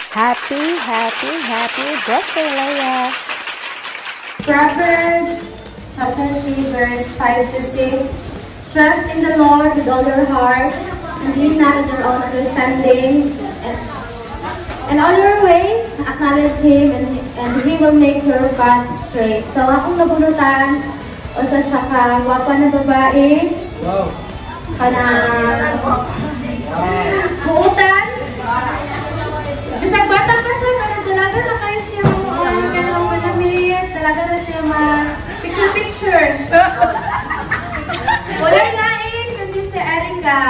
Happy birthday, Leia! Proverbs chapter 3 verse 5 to 6. Trust in the Lord with all your heart, and lean not on your own understanding. And all your ways, acknowledge Him, and He will make your path straight. So akong nabulutan, o sa saka, gwapa na babae, kanang buutan. Bisag bata pa siya, pero talaga na kayo siya kanang malamit, talaga na siya picture. Wala lain, kundi si Erika.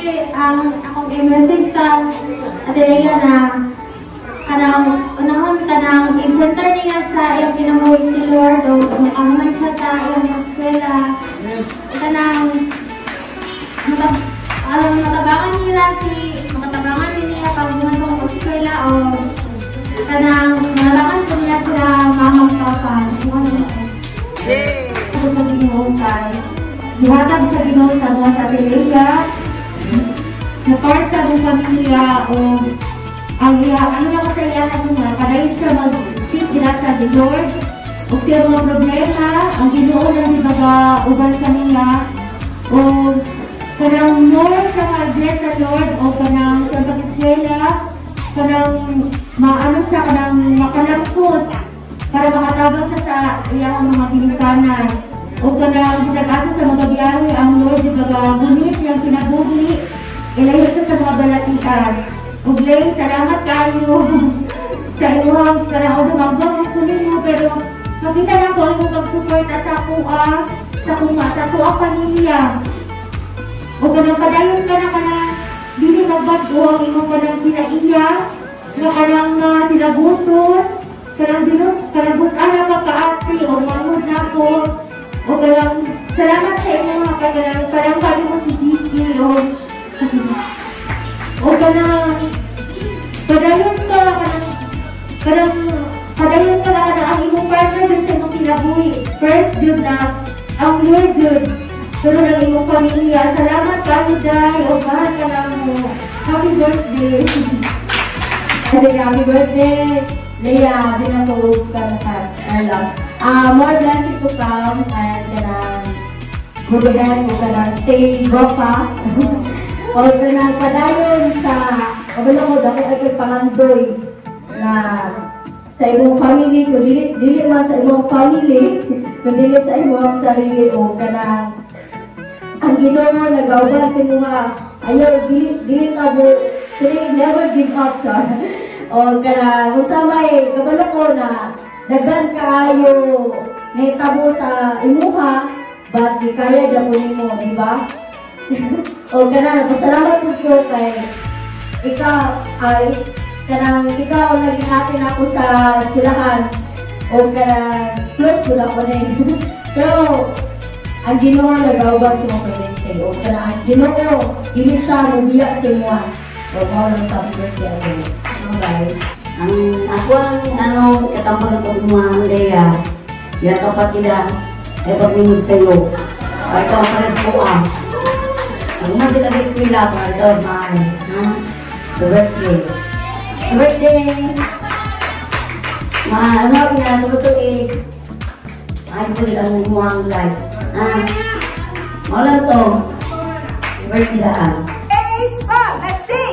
ang akong i-message sa Atenea na unahon kanang i-center niya sa iyang kinabuhi si Lord o makaman siya sa iyang eskwela. Kanang matabangan niya pag buman ko eskwela o kanang malaman ko niya sila mamang papa. Ako sa Ginoo kay dihatag sa Ginoo sa mga sa Atenea na part sa buong pamilya o ang ano na ko sa iya na mga kadayon siya mag-seek nila sa the Lord o siya mga problema ang Ginoo na dibaga uban kanila o kanang more sa mag-bless sa Lord o kanang sa pag-eskwela kanang maano siya kanang makalangkot para makatabang siya sa iyang mga pinikanan o kanang ginagato sa mga biyari ang Lord dibaga ngunit niyang pinabugli ilayo siya sa mga balatian. Uglay, salamat kayo sa inyong karang dumabang kunin mo pero makita lang ko ang pag-support sa kuha pamilya o kanang padayon ka na kanang dili magbago ang imong kanang sinaiya na kanang sinagutot kanang butan na pagkaati o mamud na po o kanang salamat sa inyo kanang kami mo si Gigi o kanang padayon ka na ang imong partner dun sa imong kinabuhi. First yun na ang Lord yun. Pero ng imong pamilya. Salamat kayo dahil o bahal ka lang mo. Happy birthday! Happy birthday! Leia, binatulog ka na ka, Erla. More blessing to come and good again, kung ka na stay broka. O kanang padayon sa kabalangod ako ay pangandoy na sa imong family, kung dili man sa imong family, kung dili sa imong sarili o kanang ang Ginoo nag-auban sa mga ayaw, dili ka mo, never give up siya. O kanang kung sa may kabalo ko na daghan kaayo nahitabo sa imuha, but di kaya dyan po nimo, di ba? O kanang pasalamat ko kay ikaw ay kanang ikaw ang naging atin ako sa eskwelahan o kanang close ko na ako na yun. Pero ang Ginoo nag-aubag sa mga presente o kanang ang Ginoo hindi siya mubiyak sa mga o mga lang sa birthday ako. Okay. Ang ako ang katampag ko sa mga Leia yan kapatida ay pagminod sa iyo ay ito ang pares ko ang mga sila sa eskwela para ito mahal birthday ano na sa ito ay ito ang umuhang life maulan to birthday daan Hey, song! Let's sing!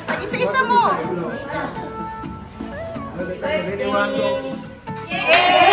Ready, one, go. Yay!